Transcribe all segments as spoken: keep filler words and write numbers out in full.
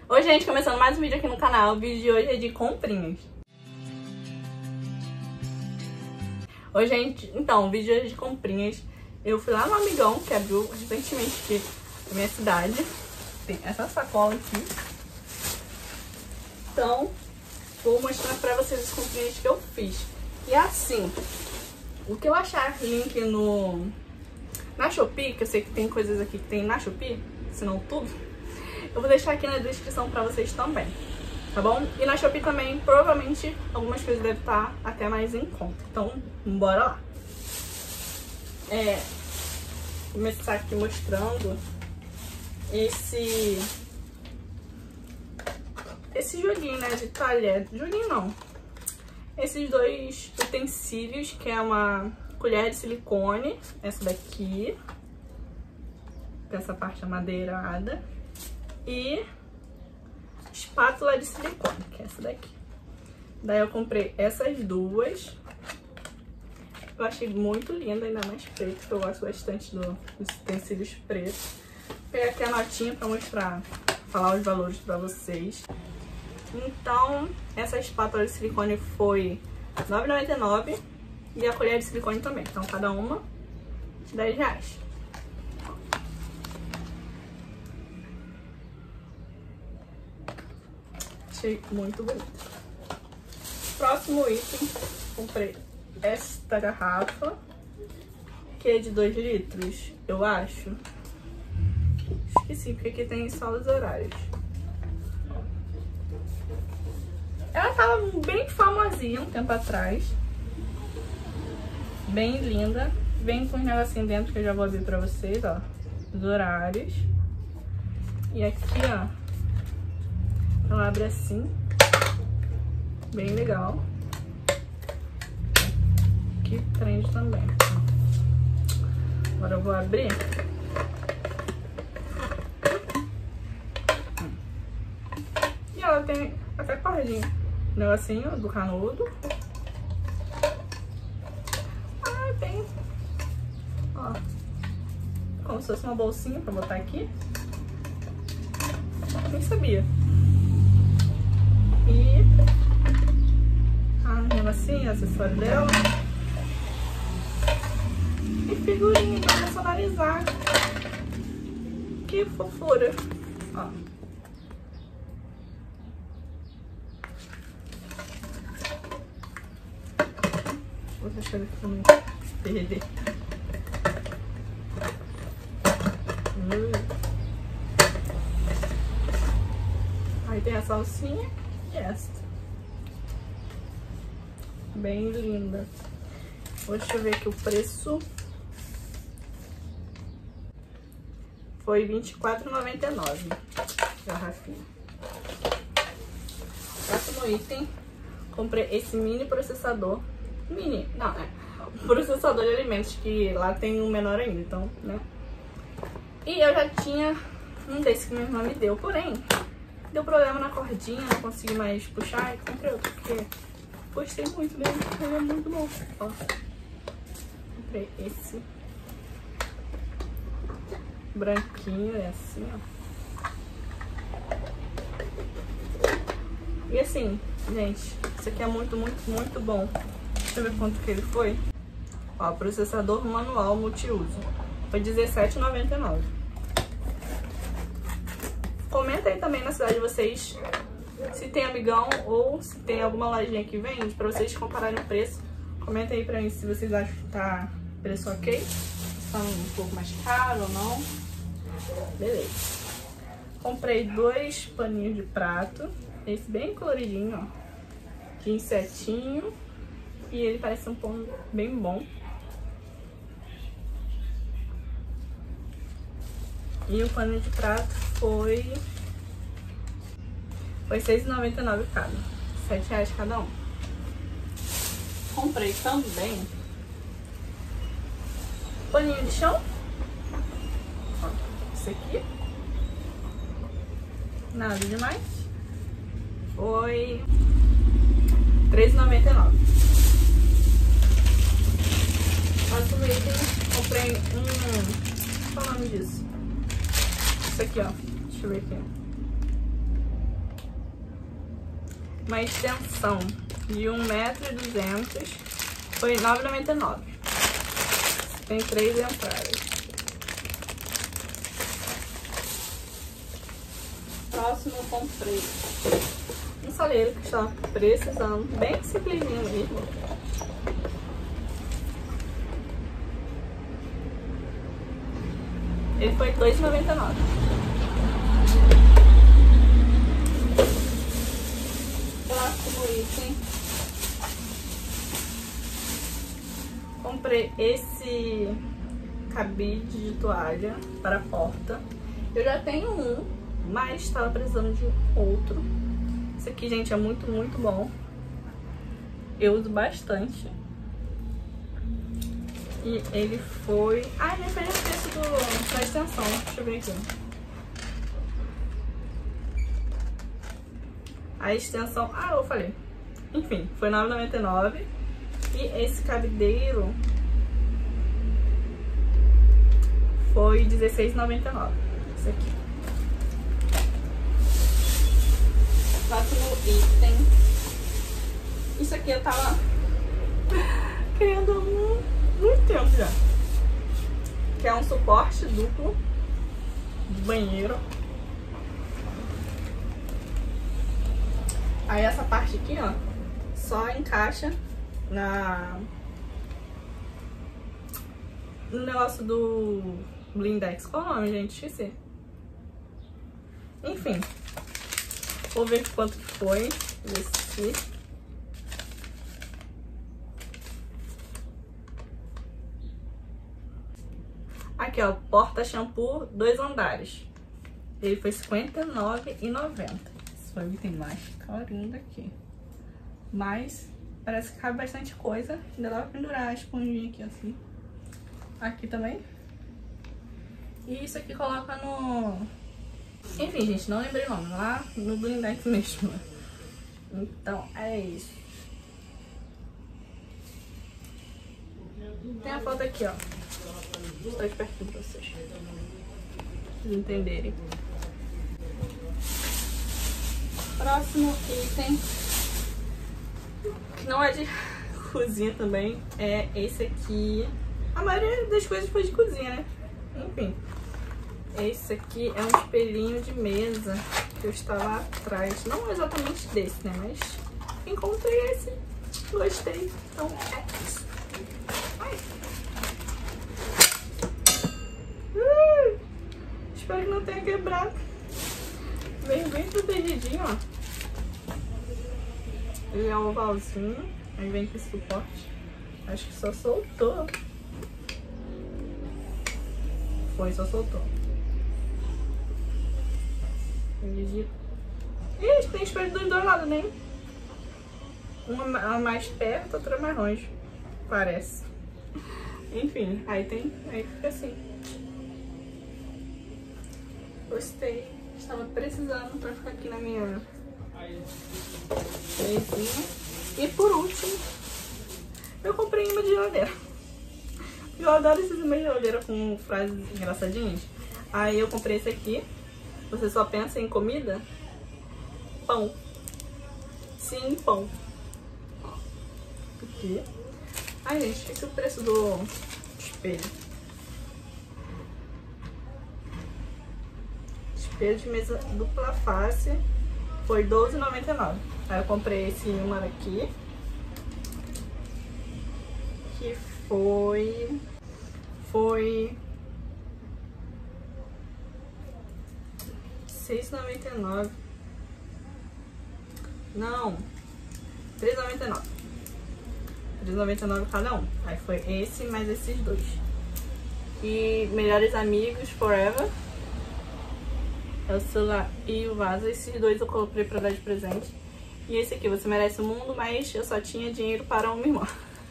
Oi, gente, começando mais um vídeo aqui no canal. O vídeo de hoje é de comprinhas. Oi, gente, então, o vídeo de hoje é de comprinhas. Eu fui lá no Amigão, que abriu recentemente aqui na minha cidade. Tem essa sacola aqui. Então, vou mostrar pra vocês as comprinhas que eu fiz. E assim, o que eu achar link no... na Shopee, que eu sei que tem coisas aqui que tem na Shopee, se não tudo, eu vou deixar aqui na descrição pra vocês também, tá bom? E na Shopee também, provavelmente, algumas coisas devem estar até mais em conta. Então, bora lá. É, vou começar aqui mostrando esse... esse joguinho, né, de talher. Joguinho não. Esses dois utensílios, que é uma colher de silicone, essa daqui, com essa parte amadeirada, e espátula de silicone, que é essa daqui. Daí eu comprei essas duas. Eu achei muito linda, ainda mais preto, porque eu gosto bastante do, dos utensílios pretos. Peguei aqui a notinha pra mostrar, falar os valores pra vocês. Então, essa espátula de silicone foi nove reais e noventa e nove centavos e a colher de silicone também. Então, cada uma dez reais. Achei muito bonito. Próximo item, comprei esta garrafa, que é de dois litros, eu acho. Esqueci, porque aqui tem só os horários. Ela tava bem famosinha um tempo atrás. Bem linda. Vem com os negocinhos dentro que eu já vou abrir pra vocês, ó. Os horários. E aqui, ó, ela abre assim. Bem legal. Aqui prende também. Agora eu vou abrir. E ela tem até cordinha. Negocinho do canudo. Ah, tem, ó, como se fosse uma bolsinha pra botar aqui. Nem sabia. E ah, negocinho, acessório dela. E figurinha pra personalizar. Que fofura. Ó. Vou deixar ele pra não perder. Hum. Aí tem a salsinha e essa. Bem linda. Deixa eu ver aqui o preço. Foi vinte e quatro reais e noventa e nove centavos. Garrafinha. Próximo item. Comprei esse mini processador. Mini, não, é um processador de alimentos, que lá tem um menor ainda, então, né? E eu já tinha um desse que minha irmã me deu, porém, deu problema na cordinha, não consegui mais puxar e comprei outro, porque gostei muito dele, ele é muito bom. Ó, comprei esse branquinho, é assim, ó. E assim, gente, isso aqui é muito, muito, muito bom. Deixa eu ver quanto que ele foi. Ó, processador manual multiuso. Foi dezessete reais e noventa e nove centavos. Comenta aí também na cidade de vocês se tem Amigão ou se tem alguma lojinha que vende, pra vocês compararem o preço. Comenta aí pra mim se vocês acham que tá preço ok, se tá um pouco mais caro ou não. Beleza. Comprei dois paninhos de prato. Esse bem coloridinho, ó, de insetinho. E ele parece um pão bem bom. E o pano de prato foi... Foi seis reais e noventa e nove centavos cada. sete reais cada um. Comprei também paninho de chão. Ó, esse aqui. Nada demais. Foi três reais e noventa e nove centavos. Próximo item, comprei um... Qual é o nome disso? Isso aqui, ó. Deixa eu ver aqui. uma extensão de um metro e duzentos, foi nove reais e noventa e nove centavos. Tem três entradas. Próximo eu comprei um salheiro que estava precisando, bem simplesinho mesmo. Ele foi dois reais e noventa e nove centavos. Próximo item. Comprei esse cabide de toalha para a porta. Eu já tenho um, mas estava precisando de outro. Esse aqui, gente, é muito, muito bom. Eu uso bastante. E ele foi... Ah, nem foi o preço do... da extensão. Deixa eu ver aqui. A extensão... Ah, eu falei. Enfim, foi nove reais e noventa e nove centavos. E esse cabideiro foi dezesseis reais e noventa e nove centavos. Esse aqui. Próximo item. Isso aqui eu tava querendo há muito tempo já. Que é um suporte duplo de banheiro. Aí essa parte aqui, ó, só encaixa na no negócio do blindex. Qual o nome, gente? Esqueci. Enfim. Vou ver quanto que foi esse. Aqui, ó, porta shampoo, dois andares. Ele foi cinquenta e nove reais e noventa centavos. Esse foi o item mais carinho daqui. Mas parece que cabe bastante coisa. Ainda dá pra pendurar a esponjinha aqui, assim. Aqui também. E isso aqui coloca no... Enfim, gente, não lembrei o nome. Lá no blindex mesmo. Então, é isso. Tem a foto aqui, ó. Estou aqui pertinho pra vocês. Pra vocês entenderem. Próximo item, que não é de cozinha também, é esse aqui. A maioria das coisas foi de cozinha, né? Enfim. Esse aqui é um espelhinho de mesa que eu estava atrás. Não exatamente desse, né? Mas encontrei esse. Gostei. Então é isso. Ai. Uh, espero que não tenha quebrado. Vem bem protegidinho, ó. Ele é um ovalzinho. Aí vem com esse suporte. Acho que só soltou. Foi, só soltou. Ele gira. Ih, tem espelho dos dois lados, né? Uma mais perto, outra mais longe. Parece. Enfim, aí tem. Aí fica assim. Gostei. Estava precisando pra ficar aqui na minha mesinha. E por último, eu comprei imã de geladeira. Eu adoro esses imãs de geladeira com frases engraçadinhas. Aí eu comprei esse aqui. Você só pensa em comida? Pão. Sim, pão. Aqui. Ai, gente, esse é o preço do espelho. Espelho de mesa dupla face foi doze reais e noventa e nove centavos. Aí eu comprei esse imã aqui, que foi foi seis reais e noventa e nove centavos. Não, três reais e noventa e nove centavos. três reais e noventa e nove centavos cada um. Aí foi esse mais esses dois. E Melhores Amigos Forever. É o celular e o vaso. Esses dois eu comprei pra dar de presente. E esse aqui, Você Merece o Mundo, mas eu só tinha dinheiro para uma irmã.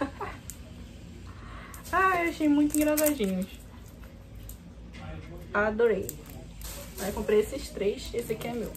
Ah, eu achei muito engraçadinhos. Adorei. Aí comprei esses três. Esse aqui é meu.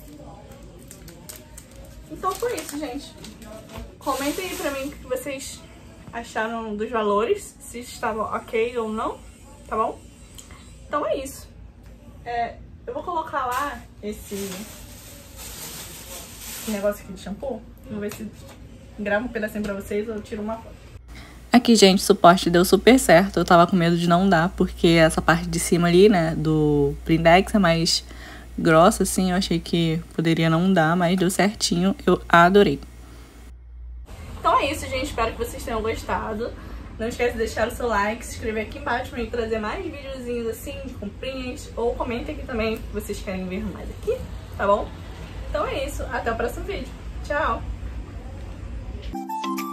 Então foi isso, gente. Comentem aí pra mim o que vocês acharam dos valores. Se estavam ok ou não. Tá bom? Então é isso. É... Eu vou colocar lá esse esse negócio aqui de shampoo. Vou ver se gravo um pedacinho pra vocês ou eu tiro uma foto. Aqui, gente, o suporte deu super certo. Eu tava com medo de não dar, porque essa parte de cima ali, né, do Blindex é mais grossa, assim. Eu achei que poderia não dar, mas deu certinho. Eu adorei. Então é isso, gente. Espero que vocês tenham gostado. Não esquece de deixar o seu like, se inscrever aqui embaixo pra eu trazer mais videozinhos assim, de comprinhas. Ou comentem aqui também o que vocês querem ver mais aqui, tá bom? Então é isso. Até o próximo vídeo. Tchau!